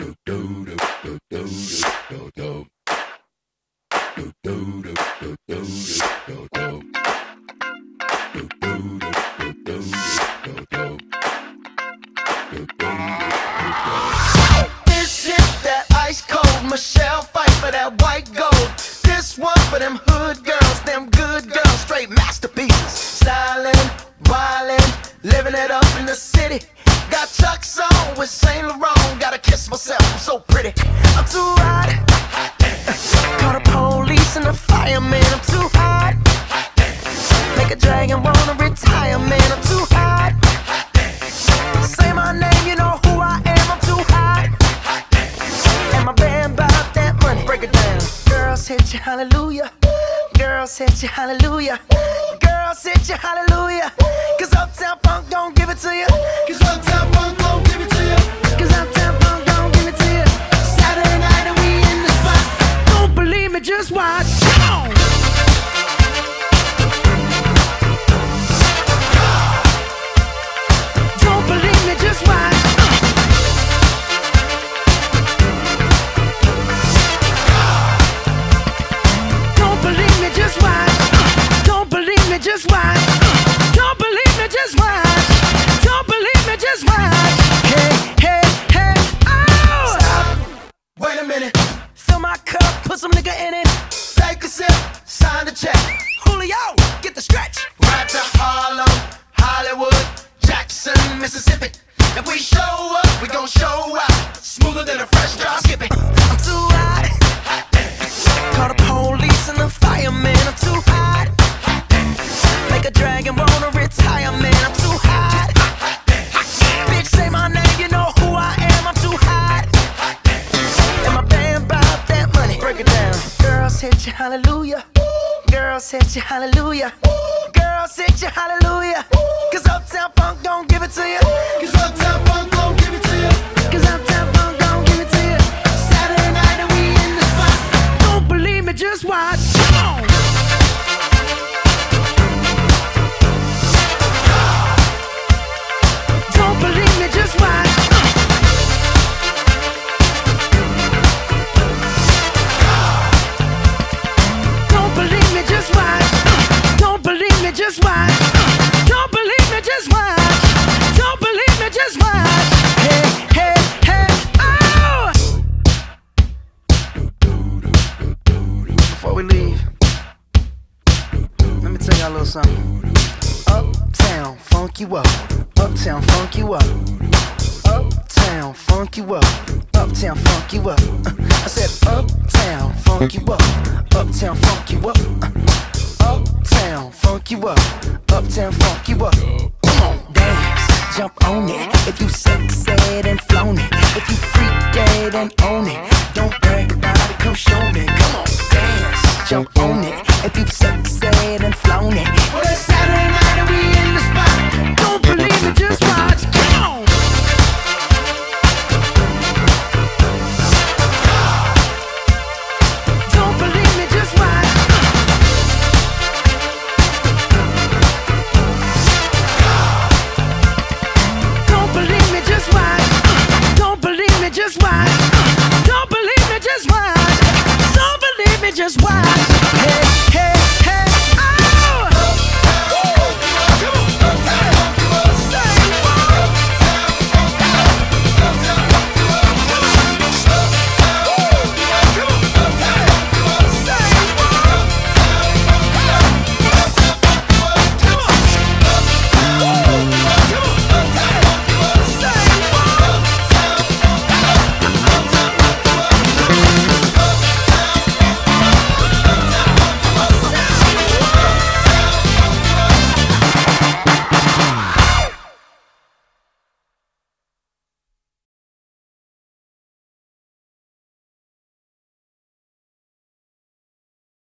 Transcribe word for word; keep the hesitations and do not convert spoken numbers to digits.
This hit that ice cold Michelle fight for that white gold. This one for them hood girls, them good girls, straight masterpieces. Stylin', wildin', living it up in the city. Got Chuck's on with Saint Laurent. Gotta kiss myself, I'm so pretty. I'm too hot. Call the police and the fireman. I'm too hot. Make a dragon wanna retire, man. I'm too hot. Say my name, you know who I am. I'm too hot. And my band bought that money. Break it down. Girls hit you, hallelujah. Girls hit you, hallelujah. Girls hit you, hallelujah. Cause Uptown Funk don't give it to you. Cause Uptown Funk don't give it to you. Cause Uptown Funk don't give it to you. Saturday night and we in the spot. Don't believe me, just watch. Come on. Don't believe me, just watch. Don't believe me, just watch. Don't believe me, just watch. Don't believe me, just watch. Don't believe me, just watch. Hey, hey, hey, oh! Stop. Wait a minute. Fill my cup, put some nigga in it. Take a sip, sign the check. Julio, get the stretch. Right to Harlem, Hollywood, Jackson, Mississippi. If we show up, we gon' show out. Smoother than a fresh drop. Skip it. I'm too hot. Call the police and the fireman. I'm too hot. Make a dragon wanna retire, man. I'm too hot. Bitch, say my name, you know who I am. I'm too hot. And my band bought that money. Break it down. Girls hit you, hallelujah. Girls hit you, hallelujah. Girls hit you, hallelujah. Cause Uptown Funk don't give it to you. Cause Uptown Funk don't give it to you. Cause Uptown Funk don't give it to you. Saturday night and we in the spot. Don't believe me, just watch. Come on. Don't believe me, just watch. Don't believe me, just watch. Don't believe me, just watch. Don't believe me, just watch. Don't believe me, just watch. Hey, hey, hey, oh! Before we leave, let me tell y'all a little something. Uptown funk you up. Uptown funk you up. Uptown funk you up. Uptown funk you up. I said uptown funk you up. Uptown funk you up. Uptown funk you up. Uptown funk you up. Come on, dance, jump on it. If you sexed and flown it. If you freak dead and own it. Don't brag about it, come show me. Come on, dance, jump on it. If you sexed